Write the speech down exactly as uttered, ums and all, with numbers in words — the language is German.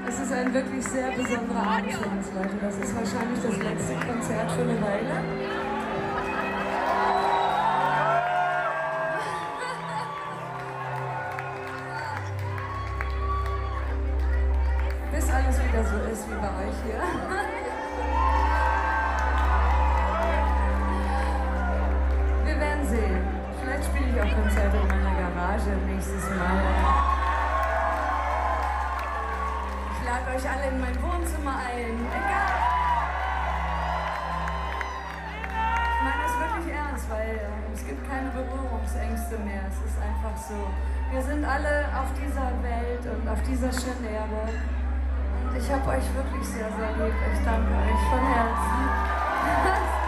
Es ist ein wirklich sehr besonderer Abend für uns, Leute. Das ist wahrscheinlich das letzte Konzert für eine Weile. Bis alles wieder so ist wie bei euch hier. Wir werden sehen. Vielleicht spiele ich auch Konzerte in meiner Garage nächstes Mal. Ich lade euch alle in mein Wohnzimmer ein. Egal. Ich meine das wirklich ernst, weil äh, es gibt keine Berührungsängste mehr. Es ist einfach so. Wir sind alle auf dieser Welt und auf dieser schönen Erde. Und ich habe euch wirklich sehr, sehr lieb. Ich danke euch von Herzen.